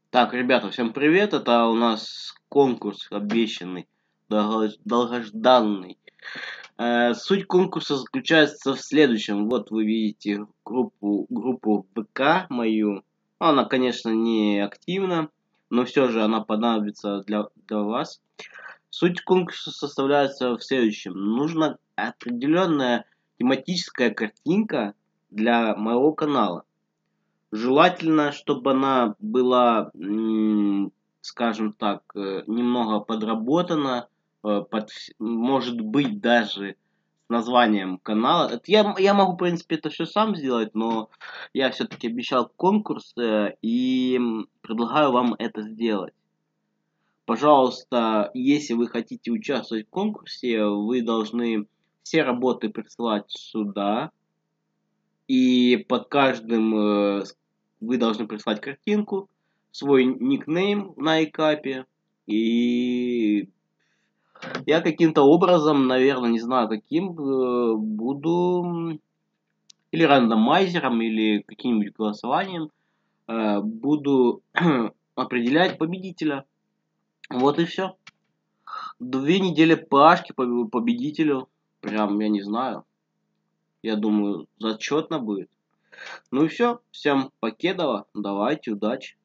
Так, ребята, всем привет. Это у нас конкурс обещанный, долгожданный. Суть конкурса заключается в следующем. Вот вы видите группу ВК мою. Она, конечно, не активна, но все же она понадобится для вас. Суть конкурса составляется в следующем. Нужна определенная тематическая картинка для моего канала. Желательно, чтобы она была, скажем так, немного подработана, может быть, даже с названием канала. Это я могу, в принципе, это все сам сделать, но я все-таки обещал конкурс и предлагаю вам это сделать. Пожалуйста, если вы хотите участвовать в конкурсе, вы должны все работы присылать сюда. И под каждым вы должны прислать картинку, свой никнейм на экапе. И я каким-то образом, наверное, не знаю каким, буду или рандомайзером, или каким-нибудь голосованием буду определять победителя. Вот и все. 2 недели пашки по победителю. Прям, я не знаю. Я думаю, зачетно будет. Ну и все. Всем покедова. Давайте, удачи.